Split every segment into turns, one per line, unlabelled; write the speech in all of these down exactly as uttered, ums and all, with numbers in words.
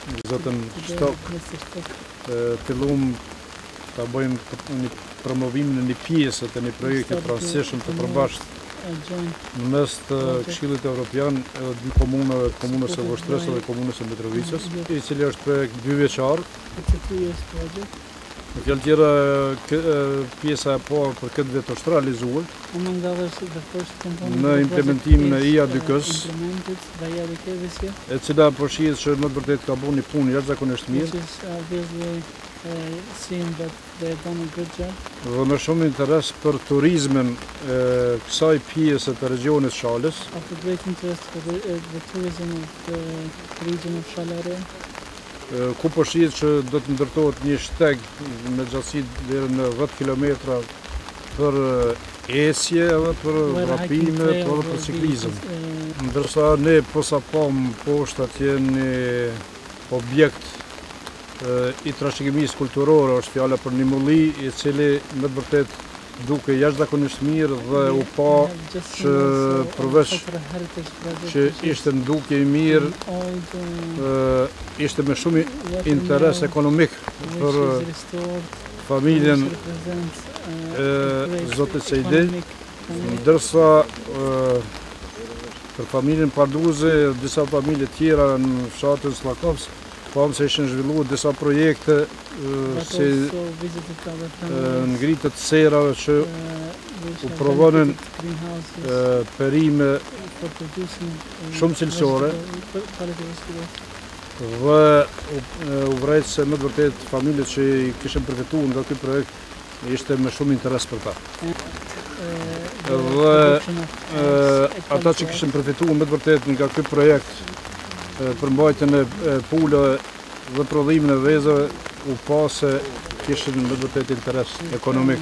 zotën Shtok, fillum ta bëjmë një promovimin e një pjesë të një projekti të rastishëm të përbashkët në mes të Këshillit Evropian edhe dy komunave, komunës së Voshtresë dhe komunës së Mitrovicës, i cili është projekt dyvjeçar. Në fjalë tjera, pjesa e parë për këtë vit është realizuar në implementimin e I A D K-s, e cila përfshihet që më të vërtetë ka bërë një punë jashtëzakonisht mirë. Dhe me shumë interes për turizmin e kësaj pjesë të regionit Shalës. Ku përfshihet që do të ndërtohet një shteg me gjatësi deri në dhjetë kilometra për ecje edhe për vrapime, për për ciklizëm. Ndërsa ne posaçëm poshtë atje një objekt i trashëgimisë kulturore, është fjala për një mulli i cili me të vërtetë duke jashtëzakonisht mirë dhe u pa që përveç që ishte ndukje i mirë, ishte me shumë interes ekonomik për familjen e Zotit Sejdi, ndërsa për familjen Parduzi, disa familje tjera në fshatin Slakovs, pamë se ishin zhvilluar disa projekte si ngritët serave që u provonin perime shumë cilësore dhe u vrejtë se më të vërtet familjet që i kishin përfituar nga ky projekt ishte me shumë interes për ta. Dhe ata që kishin përfituar më të vërtet nga ky projekt për mbajtjen e pulave dhe prodhimin e vezëve u pa se kishin më të vërtet interes ekonomik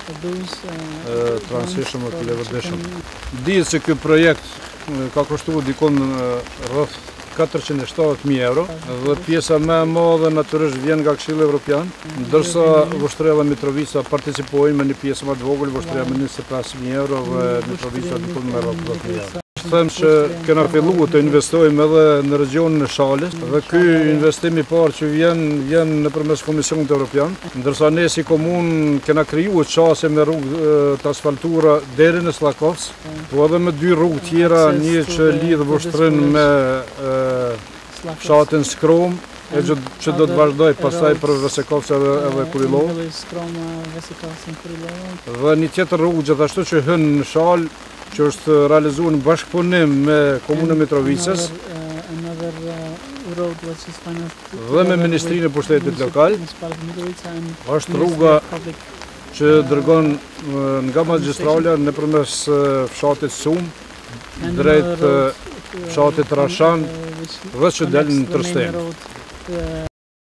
të rëndësishëm dhe të levërdishëm. Dihet se ky projekt ka kushtuar dikon rreth katërqind e shtatëdhjetë mijë euro dhe pjesa më e madhe natyrisht vjen nga Këshilli Evropian, ndërsa Voshtrea dhe Mitrovica participojnë me një pjesë më të vogël, Voshtrea me njëzet e pesë mijë euro dhe Mitrovica dikon me rreth dhjetë mijë euro. Them që kena filluar të investojmë edhe në regionin e Shalës dhe ky investim i parë që vjen vjen nëpërmes Komisionit Evropian, ndërsa ne si komunë kena krijuar çështje me rrugë të asfaltuara deri në Slakovs, po edhe me dy rrugë tjera, një që lidh Voshtrin me fshatin Skrom, e që do të vazhdoj pastaj për Vesekovës edhe Kurillov. Dhe një tjetër rrugë gjithashtu që hyn në Shalë, që është realizuar në bashkëpunim me Komunën Mitrovicës dhe me Ministrinë e Pushtetit Lokal. Është rruga që dërgon nga magjistrala nëpërmes fshatit Sum drejt fshatit Rashan dhe që del në Tërsten.